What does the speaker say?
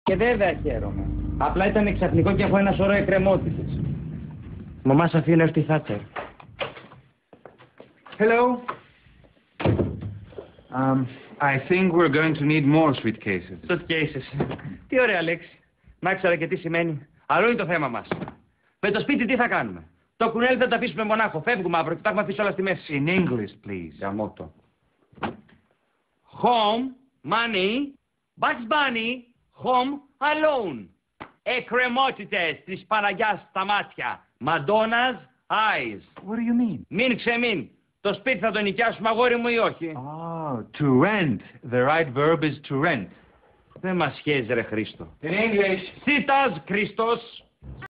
Και βέβαια χαίρομαι. Απλά ήταν ξαφνικό και έχω ένα σωρό εκκρεμότητες. Μαμά, σ' αφήνω στη Θάτσερ. Hello. I think we're going to need more suitcases. Suitcases. Τι ωραία λέξη. Να ξέρω και τι σημαίνει. Αλλού είναι το θέμα μας. Με το σπίτι τι θα κάνουμε. Το κουνέλι δεν το αφήσουμε μονάχο. Φεύγουμε αύριο και τα έχουμε αφήσει όλα στη μέση. In English, please. Για μότο. Home, money, Bugs Bunny, home, alone. Εκκρεμότητες της Παναγιάς στα μάτια. Madonna's eyes. What do you mean? Μην ξεμείνει. Το σπίτι θα το νοικιάσουμε, αγόρι μου, ή όχι. Oh, to rent. The right verb is to rent. Δεν μας σχέζει, ρε Χρήστο. In English. Σίτας, Χριστός.